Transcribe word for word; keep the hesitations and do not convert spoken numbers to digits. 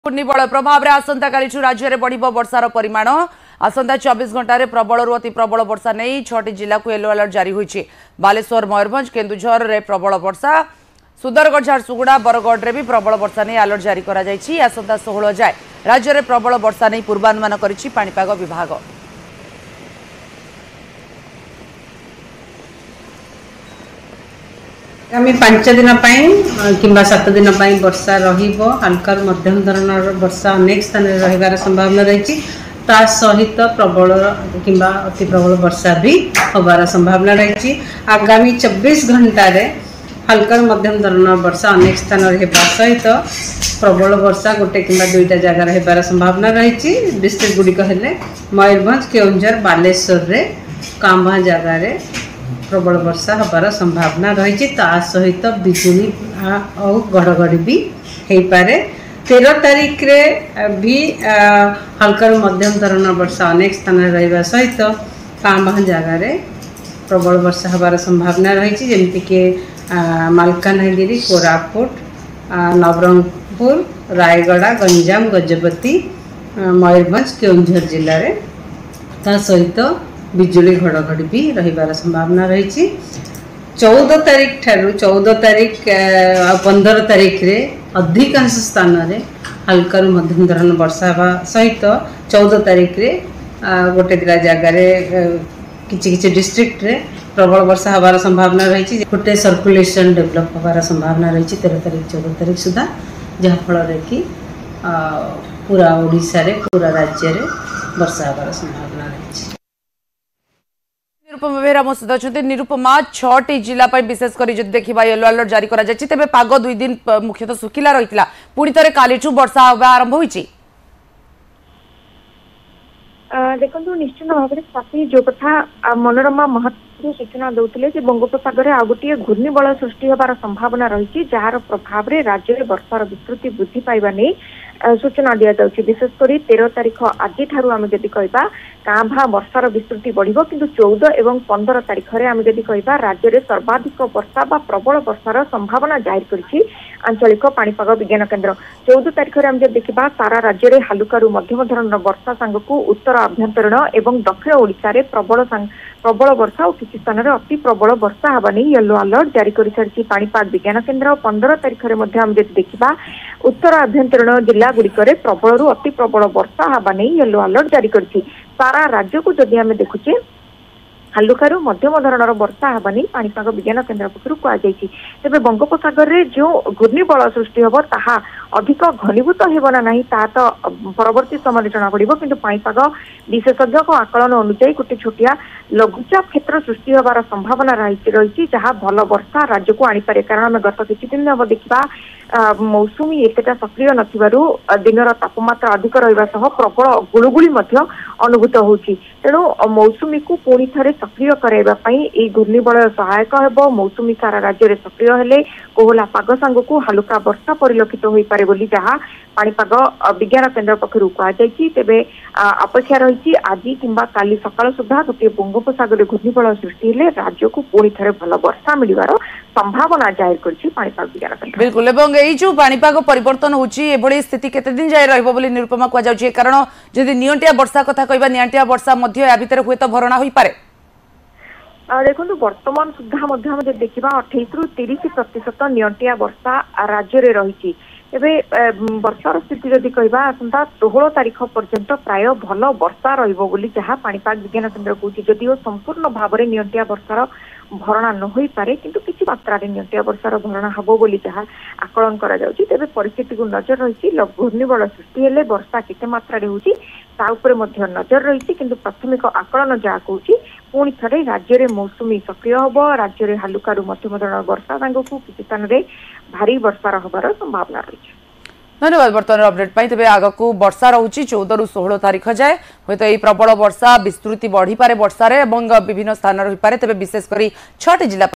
घूर्णिबल प्रभाव में आसंता काली राज्य में बढ़ वर्षार परिमाण आसंता चौबीस घंटे प्रबल अति प्रबल वर्षा नहीं छठी जिला को येलो अलर्ट जारी होती। बालेश्वर मयूरभंज केन्दुझर में प्रबल वर्षा सुंदरगढ़ झारसुगुड़ा बरगढ़ में भी प्रबल वर्षा नहीं अलर्ट जारी कर आसंता षोहल जाए राज्य में प्रबल वर्षा नहीं पूर्वानुमान करिछि पाणीपाग विभाग। आगामी पांच दिन कि सात दिन वर्षा हल्का मध्यम धरणर वर्षा अनेक स्थान रही संभावना रही सहित प्रबल कि अति प्रबल वर्षा भी होबार संभावना रही। आगामी चौबीस घंटार हल्का मध्यम धरणर वर्षा अनेक स्थान रहा सहित प्रबल वर्षा गोटे कि दुईटा जगार होबार संभावना रही। डिस्ट्रिक्ट गुड़िक हेले मयूरभंज केन्दुझर बालेश्वर रे कांभा जगार प्रबल वर्षा होबार संभावना रही सहित बिजुली और घड़घड़ी भी हो पारे। तेरह तारीख रे भी हल्का मध्यम धरण वर्षा अनेक स्थान रहा सहित कांभा जगार प्रबल वर्षा होबार संभावना रही जमीक मालकानगिरी कोरापुट नवरंगपुर रायगड़ा गंजाम गजपति मयूरभंज केन्दुझर जिले में ता सहित बिजुली घड़घड़ी भी रही संभावना रही। चौदह तारीख ठारू चौदह तारीख पंद्रह तारीख रे अधिकांश स्थान रे हल्का मध्यम धरण वर्षा हवा सहित चौदह तारीख रे गोटे दिला जगार किछि किछि डिस्ट्रिक्ट रे प्रबल वर्षा हबार संभावना रही। गोटे सर्कुलेशन डेवलप हबार संभावना रही तेरह तारीख चौदह तारीख सुधा जहाँफल कि पूरा ओडिशा रे पूरा राज्य रे वर्षा हबार संभावना रही। निरुपमा बेहरा मो सहित अच्छा। निरुपमा छटी जिला विशेषकर देखा येलो अलर्ट जारी तेज पाग दुई दिन मुख्यतः सुखिला रही पुणी थे काली वर्षा आरंभ होती। देखो निश्चित भाव में स्वाति जो कथा मनोरमा महत्व सूचना दौले बंगोपसागर में आ गोटे घूर्णिबल सृष्टि होबार संभावना रही जार प्रभाव में राज्य में वर्षार विस्तृति वृद्धि पाइबा नहीं सूचना दि जाउछि। विशेषकर तेरह तारीख आज ठारू आम जदि कहबा कांभा वर्षार विस्तृति बढ़िबो किंतु चौदह एवं पंद्रह तारीख रे आम जदि कहबा राज्य में सर्वाधिक वर्षा बा प्रबल वर्षार संभावना जाहिर करिछि आंचलिक पाणीपाग विज्ञान केन्द्र। चौदह तारीख रे आम जदि देखिबा सारा राज्य में हालुकारू मध्यम धरणर वर्षा सांगकु उत्तर आभ्यंतरण एवं दक्षिण ओडिशा रे प्रबल प्रबल वर्षा और किसी स्थान में अति प्रबल वर्षा हवा नहीं येलो अलर्ट जारी कर सारी पाणीपाग विज्ञान केन्द्र। पंद्रह तारीख में देखा उत्तर आभ्यंतरण जिला गुड़िक प्रबल रु अति प्रबल वर्षा हवा नहीं येलो अलर्ट जारी कर सारा राज्य को जदि आम देखुचे हालुकारू मध्यम धरणर वर्षा हेबानी पाणीपाग विज्ञान केन्द्र पक्षर कहुई। तेज बंगोपसागर में जो घूर्णिबल सृष्टि हम ताहा अधिक घनीभूत हेबना नहीं ता तो परवर्ती समय जना पड़ो किंतु पाणीपाग विशेषज्ञ आकलन अनुसार गोटे छोटिया लघुचाप क्षेत्र सृष्टि होबार संभावना रही जहाँ भल वर्षा राज्य को आनीपे। कारण आम गत किछि दिन हम देखा मौसुमी एतेटा सक्रिय नथिबारु दिनर तापमात्रा अधिक रहिबा सह प्रबल गुळुगुळी मध्य अनुभूत होउछि। तेणु मौसुमी को पुणी थे सक्रिय कराइबा पई ए घूर्णिबल सहायक हेबो। मौसुमी सारा राज्य में सक्रिय हेले कोहला पाग सांगकु हालुका वर्षा परिलक्षित होई पारे बोली जहाँ पाणीपाग विज्ञान केन्द्र पक्षर कहुई। तेबे अपेक्षा रही आज किंबा काली सकाळ सुधा गोटे बंगोपसागर घूर्णिबल सृष्टि हेले राज्य को पुणी थे भल वर्षा मिलिबार संभावना जाहिर करछि पाणीपाग विज्ञान केन्द्र। बिल्कुल एवं एई जो पाणीपाग परिवर्तन होछि एभଳି स्थिति केते दिन जाय रहबो बोली निरुपमा को जाउछि। कारण जदि नियंटिया वर्षा कथा कहबा नियंटिया वर्षा मध्य या भितर हुए तो भरणा होई पारे। देखो वर्तमान सुधा देखा अठाईस रु तीस प्रतिशत नियंटिया वर्षा राज्य में रही। एबे वर्षार स्थिति जदि कहबा आसंता षोहल तारीख पर्यंत प्राय भल वर्षा रहिबो बोली जहाँ पाणीपाग विज्ञान केन्द्र कहूछि। जदिओ संपूर्ण भाव में नियंटिया वर्षार भरणा न होई पारे किंतु किछि मात्रा रे नियंटिया वर्षार भरणा हबो बोली जहाँ आकलन करा जाउछि। तेबे परिस्थिति को नजर रही घूर्णिबल सृष्टि हेले वर्षा केते मात्रा रे होउछि ता उपरे मध्य नजर रही किंतु प्राथमिक आकलन जहाँ कहूछि पुणी थे राज्य में मौसुमी सक्रिय हम राज्य में हालुकारू मध्यम धरण वर्षा सांगकु किसी स्थान में भारी वर्षार हबार संभावना रही। धन्यवाद बर्तमान अपडेट पाई। तेज आग को वर्षा रहुची चौदह रु षोहल तारीख जाए हूँ तो यही प्रबल वर्षा विस्तृति बढ़ी पारे वर्षार विभिन्न स्थान रही पारे। तेज विशेषकर छठ जिला